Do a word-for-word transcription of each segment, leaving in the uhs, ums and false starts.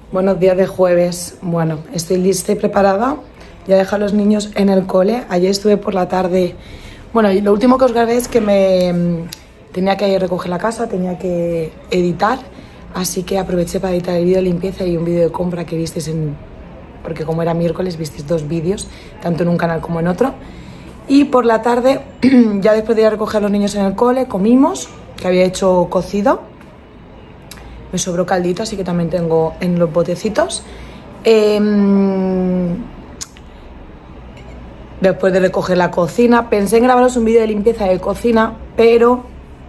Buenos días de jueves. Bueno, estoy lista y preparada. Ya dejé a los niños en el cole. Ayer estuve por la tarde. Bueno, y lo último que os grabé es que me tenía que recoger la casa, tenía que editar. Así que aproveché para editar el vídeo de limpieza y un vídeo de compra que visteis en... Porque como era miércoles, visteis dos vídeos, tanto en un canal como en otro. Y por la tarde, ya después de ir a recoger a los niños en el cole, comimos, que había hecho cocido. Me sobró caldito, así que también tengo en los botecitos. Eh, después de recoger la cocina, pensé en grabaros un vídeo de limpieza de cocina, pero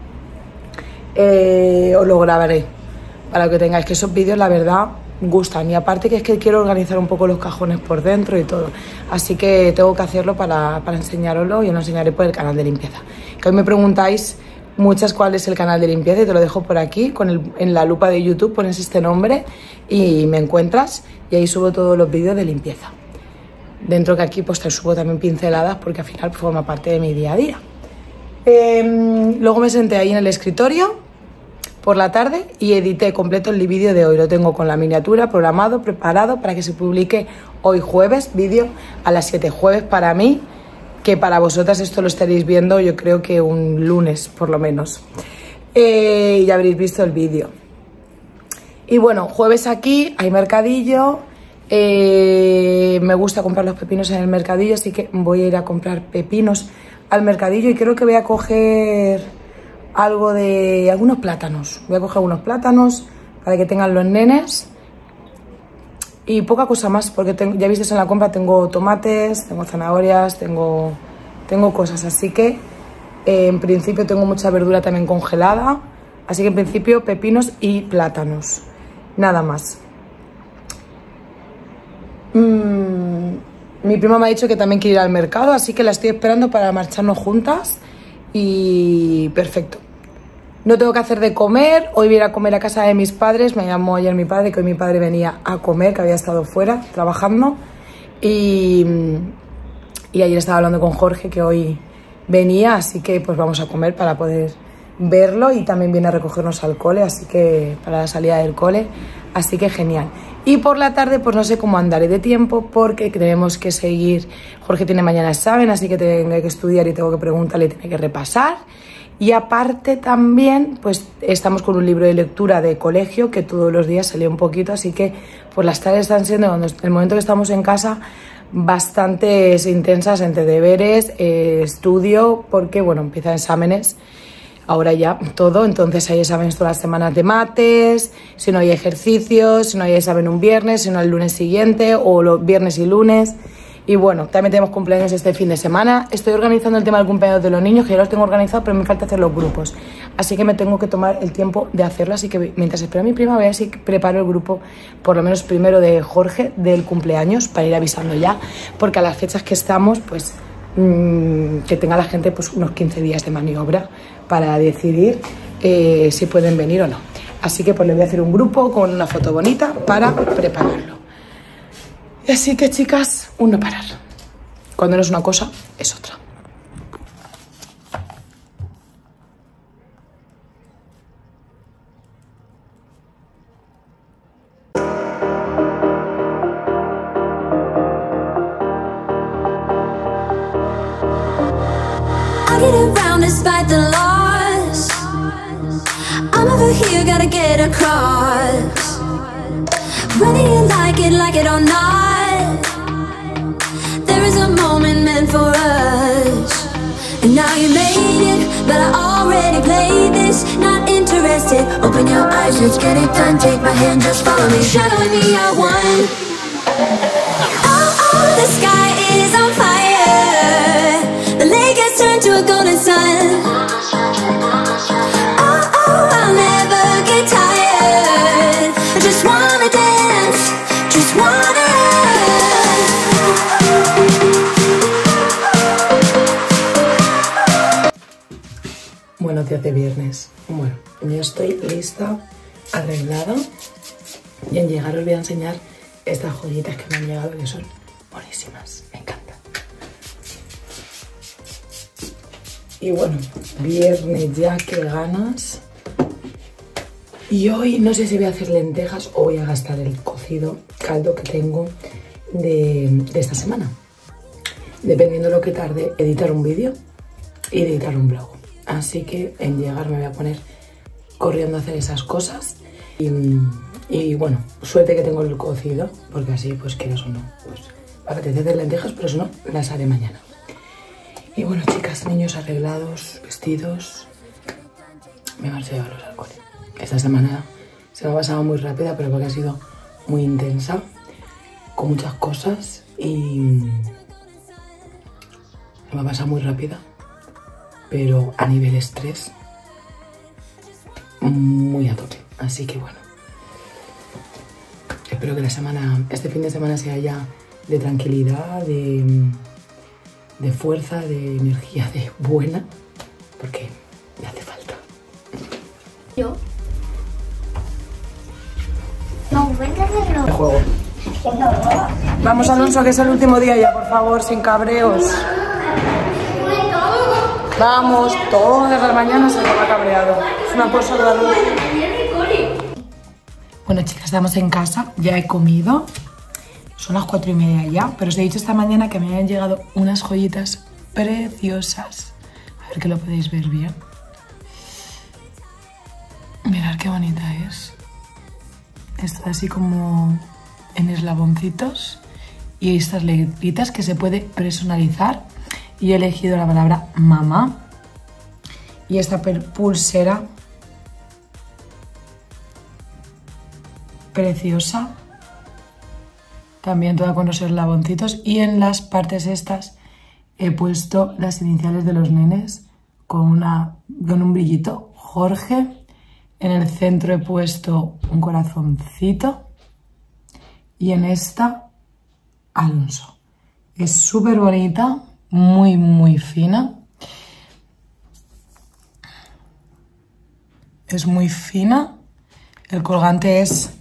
eh, os lo grabaré para que tengáis, que esos vídeos la verdad gustan. Y aparte que es que quiero organizar un poco los cajones por dentro y todo. Así que tengo que hacerlo para, para enseñaroslo y os lo enseñaré por el canal de limpieza. Que hoy me preguntáis muchas cuál es el canal de limpieza y te lo dejo por aquí, con el, en la lupa de YouTube pones este nombre y me encuentras y ahí subo todos los vídeos de limpieza. Dentro que aquí pues te subo también pinceladas porque al final forma parte de mi día a día. Eh, luego me senté ahí en el escritorio por la tarde y edité completo el vídeo de hoy. Lo tengo con la miniatura programado, preparado para que se publique hoy jueves, vídeo a las siete, jueves para mí, que para vosotras esto lo estaréis viendo yo creo que un lunes por lo menos. Eh, ya habréis visto el vídeo. Y bueno, jueves aquí hay mercadillo. Eh, me gusta comprar los pepinos en el mercadillo, así que voy a ir a comprar pepinos al mercadillo y creo que voy a coger algo de... algunos plátanos. Voy a coger algunos plátanos para que tengan los nenes. Y poca cosa más, porque tengo, ya visteis en la compra, tengo tomates, tengo zanahorias, tengo, tengo cosas. Así que eh, en principio tengo mucha verdura también congelada. Así que en principio pepinos y plátanos. Nada más. Mm, mi prima me ha dicho que también quiere ir al mercado, así que la estoy esperando para marcharnos juntas. Y perfecto. No tengo que hacer de comer, hoy voy a ir a comer a casa de mis padres, me llamó ayer mi padre, que hoy mi padre venía a comer, que había estado fuera trabajando, y, y ayer estaba hablando con Jorge, que hoy venía, así que pues vamos a comer para poder verlo, y también viene a recogernos al cole, así que para la salida del cole, así que genial. Y por la tarde pues no sé cómo andaré de tiempo, porque tenemos que seguir, Jorge tiene mañana examen, así que tengo que estudiar y tengo que preguntarle, tiene que repasar. Y aparte también, pues estamos con un libro de lectura de colegio que todos los días se lee un poquito, así que pues las tardes están siendo, cuando el momento que estamos en casa, bastante intensas entre deberes, eh, estudio, porque bueno, empiezan exámenes, ahora ya todo, entonces hay exámenes todas las semanas de mates, si no hay ejercicios, si no hay examen un viernes, si no el lunes siguiente, o los viernes y lunes. Y bueno, también tenemos cumpleaños este fin de semana. Estoy organizando el tema del cumpleaños de los niños, que ya los tengo organizados, pero me falta hacer los grupos. Así que me tengo que tomar el tiempo de hacerlo. Así que mientras espero a mi prima, voy a ver si preparo el grupo, por lo menos primero de Jorge, del cumpleaños, para ir avisando ya. Porque a las fechas que estamos, pues mmm, que tenga la gente pues unos quince días de maniobra para decidir eh, si pueden venir o no. Así que pues le voy a hacer un grupo con una foto bonita para prepararlo. Así que chicas, un no parar. Cuando no es una cosa, es otra. I get around despite the loss. I'm over here, gotta get across. Whether you like it, like it or not, there is a moment meant for us. And now you made it, but I already played this. Not interested, open your eyes, let's get it done. Take my hand, just follow me, shadowing me, I won. Oh, oh, the sky is on fire. The lake has turned to a golden sun. Oh, oh, I'll never get tired. I just wanna dance, just wanna run. Buenos días de viernes. Bueno, ya estoy lista, arreglada, y en llegar os voy a enseñar estas joyitas que me han llegado, que son buenísimas, me encantan. Y bueno, viernes ya, qué ganas. Y hoy no sé si voy a hacer lentejas o voy a gastar el cocido caldo que tengo de, de esta semana. Dependiendo de lo que tarde editar un vídeo y editar un vlog. Así que en llegar me voy a poner corriendo a hacer esas cosas. Y, y bueno, suerte que tengo el cocido, porque así pues quieras o no, pues va a apetecer hacer lentejas, pero si no, las haré mañana. Y bueno, chicas, niños arreglados, vestidos, me marcho a llevarlos al cole. Esta semana se me ha pasado muy rápida, pero porque ha sido muy intensa, con muchas cosas y se me ha pasado muy rápida, pero a nivel estrés, muy a tope. Así que bueno, espero que la semana, este fin de semana sea ya de tranquilidad, de, de fuerza, de energía, de buena, porque me hace falta. Yo. No, venga, no. El juego. Vamos, Alonso, que es el último día ya, por favor, sin cabreos. Vamos, todas las mañanas se va cabreado. Es una cosa rara. Bueno, chicas, estamos en casa, ya he comido. Son las cuatro y media ya, pero os he dicho esta mañana que me habían llegado unas joyitas preciosas. A ver que lo podéis ver bien. Mirad qué bonita es. Está así como en eslaboncitos y estas letritas que se puede personalizar. Y he elegido la palabra mamá. Y esta pulsera preciosa. También toda con los eslaboncitos. Y en las partes estas he puesto las iniciales de los nenes con, una, con un brillito. Jorge. En el centro he puesto un corazoncito y en esta Alonso. Es súper bonita, muy muy fina. Es muy fina. El colgante es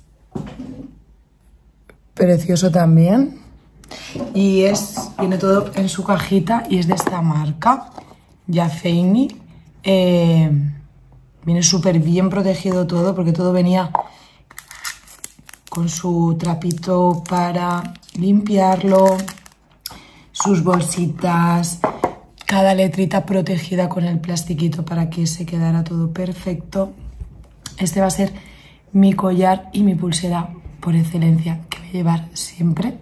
precioso también. Y es, viene todo en su cajita y es de esta marca, Yafeini. Eh, Viene súper bien protegido todo porque todo venía con su trapito para limpiarlo, sus bolsitas, cada letrita protegida con el plastiquito para que se quedara todo perfecto. Este va a ser mi collar y mi pulsera por excelencia que voy a llevar siempre.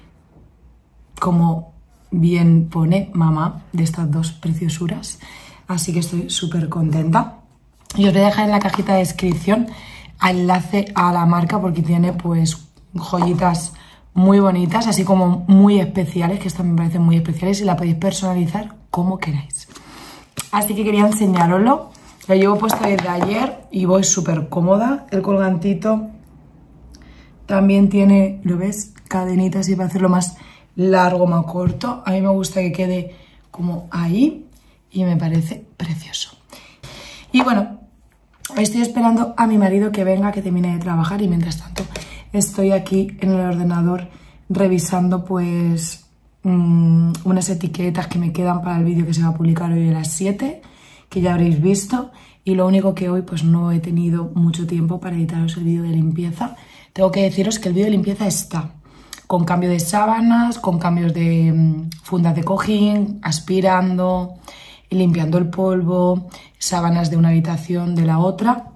Como bien pone mamá, de estas dos preciosuras. Así que estoy súper contenta. Y os voy a dejar en la cajita de descripción el enlace a la marca porque tiene pues joyitas muy bonitas, así como muy especiales, que estas me parecen muy especiales y la podéis personalizar como queráis. Así que quería enseñaroslo. Lo llevo puesto desde ayer y voy súper cómoda. El colgantito también tiene, ¿lo ves? Cadenitas y para hacerlo más largo, más corto. A mí me gusta que quede como ahí y me parece precioso. Y bueno, estoy esperando a mi marido que venga, que termine de trabajar y mientras tanto estoy aquí en el ordenador revisando pues mmm, unas etiquetas que me quedan para el vídeo que se va a publicar hoy a las siete, que ya habréis visto. Y lo único que hoy pues no he tenido mucho tiempo para editaros el vídeo de limpieza. Tengo que deciros que el vídeo de limpieza está con cambio de sábanas, con cambios de mmm, fundas de cojín, aspirando, limpiando el polvo, sábanas de una habitación de la otra,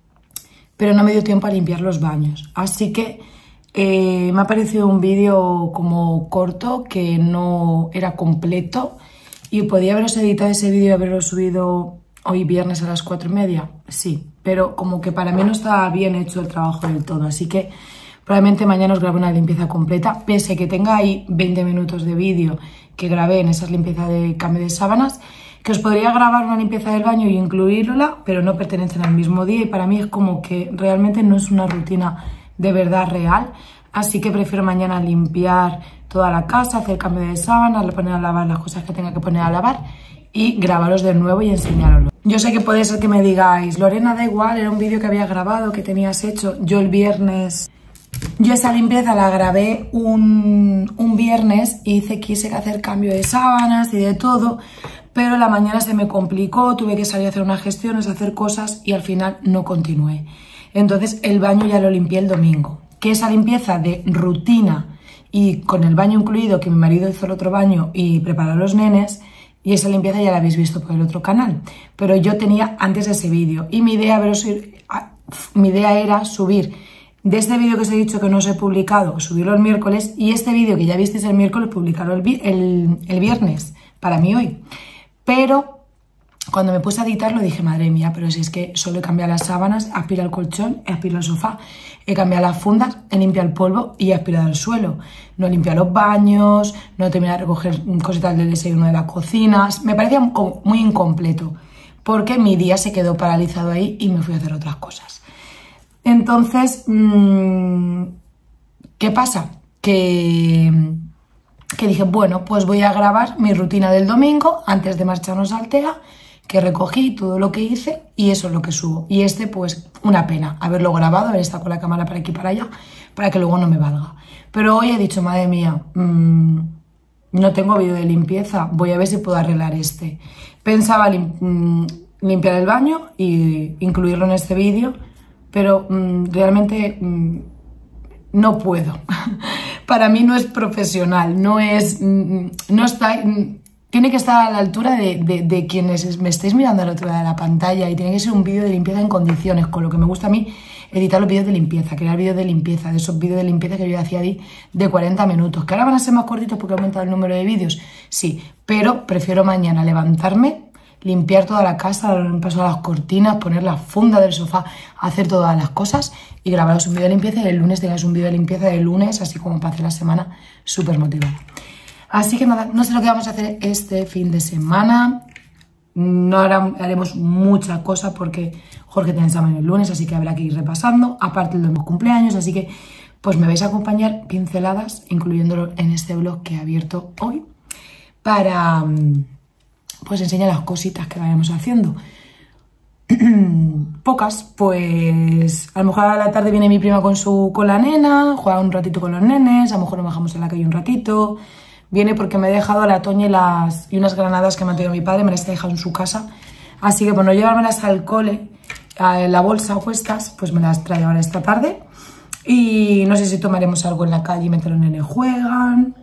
pero no me dio tiempo a limpiar los baños. Así que eh, me ha parecido un vídeo como corto, que no era completo y podía haberos editado ese vídeo y haberlo subido hoy viernes a las cuatro y media, sí, pero como que para mí no estaba bien hecho el trabajo del todo, así que probablemente mañana os grabo una limpieza completa, pese que tenga ahí veinte minutos de vídeo que grabé en esas limpiezas de cambio de sábanas, que os podría grabar una limpieza del baño y incluirla, pero no pertenecen al mismo día y para mí es como que realmente no es una rutina de verdad real, así que prefiero mañana limpiar toda la casa, hacer cambio de sábanas, poner a lavar las cosas que tenga que poner a lavar y grabaros de nuevo y enseñaroslo. Yo sé que puede ser que me digáis, Lorena, da igual, era un vídeo que había grabado, que tenías hecho. Yo el viernes, yo esa limpieza la grabé un, un viernes y hice, quise hacer cambio de sábanas y de todo, pero la mañana se me complicó, tuve que salir a hacer unas gestiones, hacer cosas y al final no continué. Entonces el baño ya lo limpié el domingo. Que esa limpieza de rutina y con el baño incluido, que mi marido hizo el otro baño y preparó a los nenes, y esa limpieza ya la habéis visto por el otro canal. Pero yo tenía antes ese vídeo y mi idea, mi idea era subir de este vídeo que os he dicho que no os he publicado, subirlo el miércoles, y este vídeo que ya visteis el miércoles, publicarlo el, el, el viernes, para mí hoy. Pero cuando me puse a editarlo dije, madre mía, pero si es que solo he cambiado las sábanas, he aspirado el colchón, he aspirado el sofá, he cambiado las fundas, he limpiado el polvo y he aspirado el suelo. No he limpiado los baños, no he terminado de recoger cositas del desayuno de la cocina. Me parecía muy incompleto porque mi día se quedó paralizado ahí y me fui a hacer otras cosas. Entonces, mmm, ¿qué pasa? Que, que dije, bueno, pues voy a grabar mi rutina del domingo antes de marcharnos al Altea, que recogí todo lo que hice y eso es lo que subo. Y este, pues, una pena haberlo grabado, haber estado con la cámara para aquí y para allá, para que luego no me valga. Pero hoy he dicho, madre mía, mmm, no tengo vídeo de limpieza, voy a ver si puedo arreglar este. Pensaba lim mmm, limpiar el baño e incluirlo en este vídeo, pero mmm, realmente mmm, no puedo. Para mí no es profesional, no es, mmm, no está... Mmm, tiene que estar a la altura de, de, de quienes me estéis mirando al otro lado de la pantalla, y tiene que ser un vídeo de limpieza en condiciones, con lo que me gusta a mí editar los vídeos de limpieza, crear vídeos de limpieza, de esos vídeos de limpieza que yo hacía ahí de cuarenta minutos, que ahora van a ser más cortitos porque he aumentado el número de vídeos, sí, pero prefiero mañana levantarme, limpiar toda la casa, dar un paso a las cortinas, poner la funda del sofá, hacer todas las cosas y grabaros un vídeo de limpieza, y el lunes tengáis un vídeo de limpieza de lunes, así como para hacer la semana súper motivada. Así que nada, no sé lo que vamos a hacer este fin de semana. No hará, haremos muchas cosas porque Jorge tiene examen el lunes, así que habrá que ir repasando. Aparte el de los cumpleaños, así que pues me vais a acompañar pinceladas, incluyéndolo en este vlog que he abierto hoy, para pues enseñar las cositas que vayamos haciendo. Pocas, pues a lo mejor a la tarde viene mi prima con, su, con la nena, juega un ratito con los nenes, a lo mejor nos bajamos en la calle un ratito. Viene porque me he dejado la Toña y, las, y unas granadas que me ha traído mi padre, me las he dejado en su casa. Así que por no llevármelas al cole, a la bolsa puestas, pues me las traigo ahora esta tarde. Y no sé si tomaremos algo en la calle mientras los nenes juegan.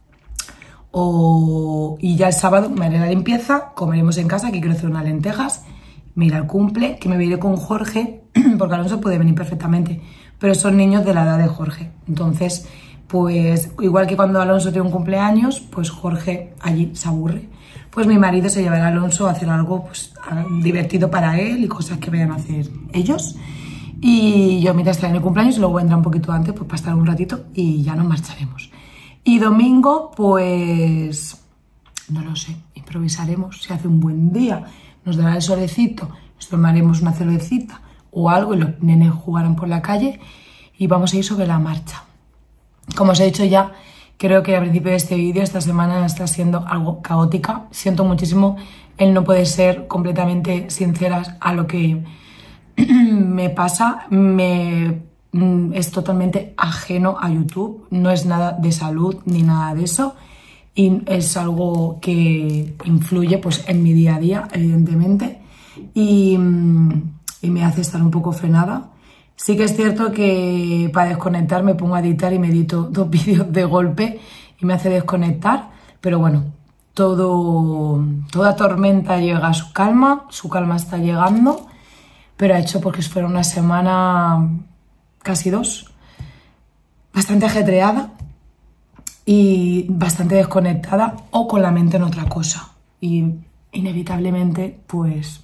O, y ya el sábado me haré la limpieza, comeremos en casa, que quiero hacer unas lentejas. Me iré al cumple, que me iré con Jorge, porque Alonso puede venir perfectamente. Pero son niños de la edad de Jorge, entonces... Pues igual que cuando Alonso tiene un cumpleaños, pues Jorge allí se aburre. Pues mi marido se llevará a Alonso a hacer algo pues, divertido para él y cosas que vayan a hacer ellos. Y yo mientras estaré en el cumpleaños, luego vendrá un poquito antes pues, para estar un ratito y ya nos marcharemos. Y domingo, pues no lo sé, improvisaremos. Si hace un buen día, nos dará el solecito, nos tomaremos una cervecita o algo y los nenes jugarán por la calle y vamos a ir sobre la marcha. Como os he dicho ya, creo que al principio de este vídeo, esta semana está siendo algo caótica. Siento muchísimo el no poder ser completamente sinceras a lo que me pasa. Me, es totalmente ajeno a YouTube, no es nada de salud ni nada de eso. Y es algo que influye pues, en mi día a día, evidentemente, y, y me hace estar un poco frenada. Sí que es cierto que para desconectar me pongo a editar y me edito dos vídeos de golpe y me hace desconectar, pero bueno, todo, toda tormenta llega a su calma, su calma está llegando, pero ha hecho porque fuera una semana, casi dos, bastante ajetreada y bastante desconectada o con la mente en otra cosa. Y inevitablemente, pues...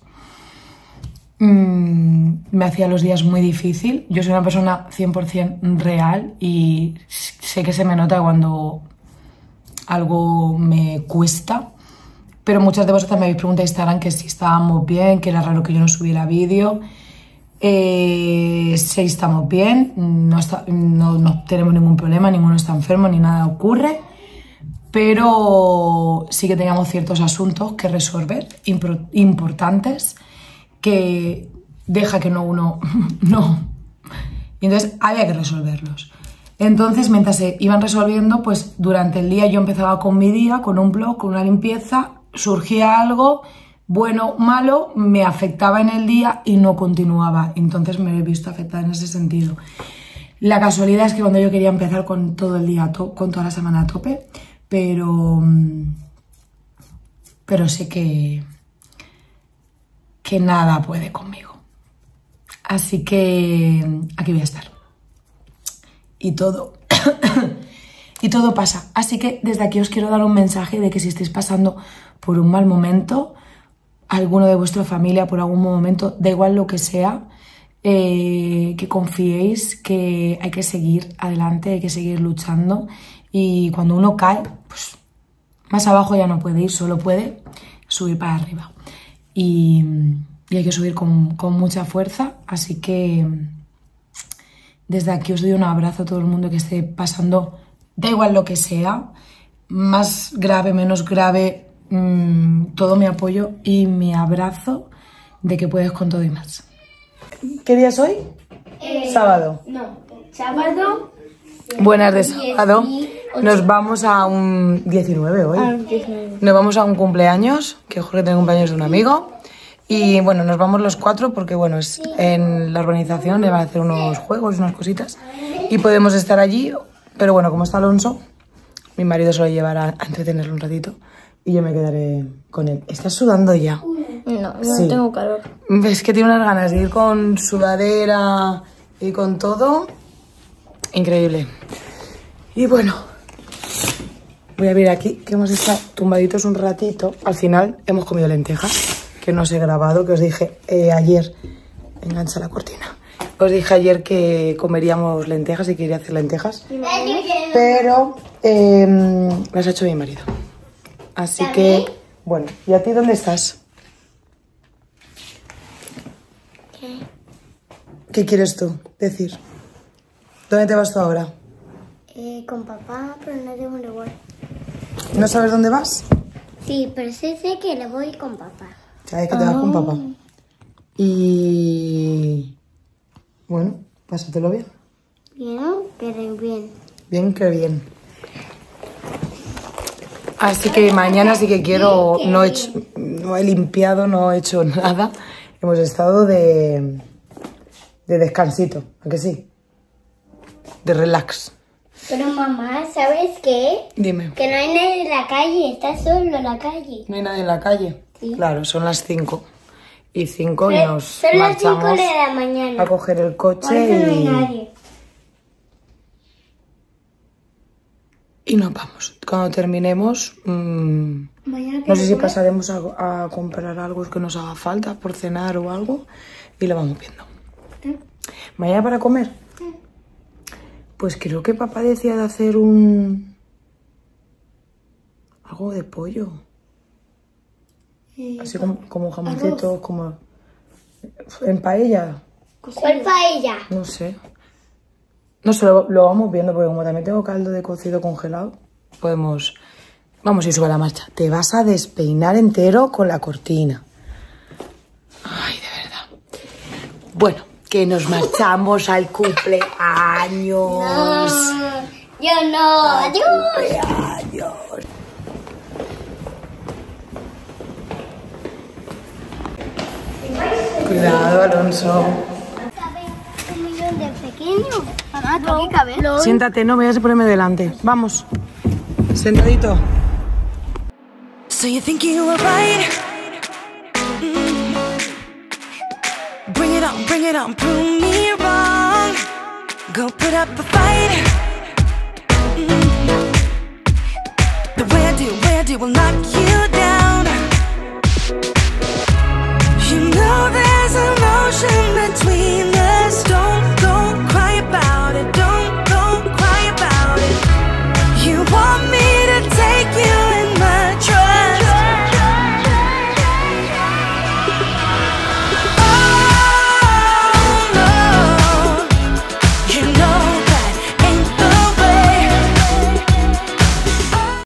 me hacía los días muy difícil. Yo soy una persona cien por cien real y sé que se me nota cuando algo me cuesta, pero muchas de vosotras me habéis preguntado en Instagram que si estábamos bien, que era raro que yo no subiera vídeo. Eh, sí, estamos bien, no, está, no, no tenemos ningún problema, ninguno está enfermo ni nada ocurre, pero sí que teníamos ciertos asuntos que resolver, importantes, que deja que no uno no. Y entonces había que resolverlos. Entonces, mientras se iban resolviendo, pues durante el día yo empezaba con mi día, con un blog, con una limpieza, surgía algo, bueno, malo, me afectaba en el día y no continuaba. Entonces me he visto afectada en ese sentido. La casualidad es que cuando yo quería empezar con todo el día, con toda la semana a tope, pero, pero sé que, que nada puede conmigo. Así que aquí voy a estar. Y todo, y todo pasa. Así que desde aquí os quiero dar un mensaje de que si estáis pasando por un mal momento, alguno de vuestra familia por algún momento, da igual lo que sea, eh, que confiéis que hay que seguir adelante, hay que seguir luchando, y cuando uno cae, pues más abajo ya no puede ir, solo puede subir para arriba, y, y hay que subir con, con mucha fuerza. Así que desde aquí os doy un abrazo a todo el mundo que esté pasando, da igual lo que sea, más grave, menos grave, mmm, todo mi apoyo y mi abrazo de que puedes con todo y más. ¿Qué día es hoy? Eh, Sábado. No, sábado. Buenas de sábado. Nos vamos a un diecinueve hoy. Ah, diecinueve. Nos vamos a un cumpleaños, que Jorge tiene cumpleaños de un amigo. Y bueno, nos vamos los cuatro porque bueno, es en la urbanización, le van a hacer unos juegos, unas cositas. Y podemos estar allí, pero bueno, como está Alonso, mi marido se lo llevará a entretenerlo un ratito. Y yo me quedaré con él. ¿Estás sudando ya? No, no Sí. tengo calor. Es que tiene unas ganas de ir con sudadera y con todo. Increíble. Y bueno, voy a ver aquí que hemos estado tumbaditos un ratito. Al final hemos comido lentejas, que no os he grabado, que os dije eh, ayer. Engancha la cortina. Os dije ayer que comeríamos lentejas y quería hacer lentejas. Pero eh, las ha hecho mi marido. Así que, bueno, ¿y a ti dónde estás? ¿Qué? ¿Qué quieres tú decir? ¿Dónde te vas tú ahora? Eh, con papá, pero no tengo un lugar. ¿No sabes dónde vas? Sí, pero sí sé que le voy con papá. Sabes que te vas con papá. Y... bueno, pásatelo bien. Bien, pero bien. Bien que bien. Así que mañana sí que quiero... No he, hecho, no he limpiado, no he hecho nada. Hemos estado de... de descansito, ¿a que sí? De relax. Pero mamá, ¿sabes qué? Dime. Que no hay nadie en la calle, está solo en la calle. ¿No hay nadie en la calle? Sí. Claro, son las cinco. Y cinco y Pero nos son las cinco marchamos de la mañana. a coger el Por coche eso no hay y... nadie. y nos vamos. Cuando terminemos, mmm, Mañana no sé si comer. pasaremos a, a comprar algo que nos haga falta por cenar o algo y lo vamos viendo. ¿Sí? ¿Mañana para comer? Sí. Pues creo que papá decía de hacer un... algo de pollo. Eh, Así como, como jamoncito, como... en paella. ¿Cuál paella? No sé. No sé, lo, lo vamos viendo porque como también tengo caldo de cocido congelado, podemos... vamos a ir sobre la marcha. Te vas a despeinar entero con la cortina. Ay, de verdad. Bueno, que nos marchamos al cumpleaños. No, yo no. Adiós. Cumpleaños. Cuidado, Alonso. ¿Cabe un millón de pequeños? Mamá, ¿tú qué cabe? Siéntate, no me vayas a ponerme delante. Vamos. Sentadito. So you think you were right? Mm. Bring it on, bring it on, prove me wrong. Go put up a fight. Mm. The way I do, way I do will knock you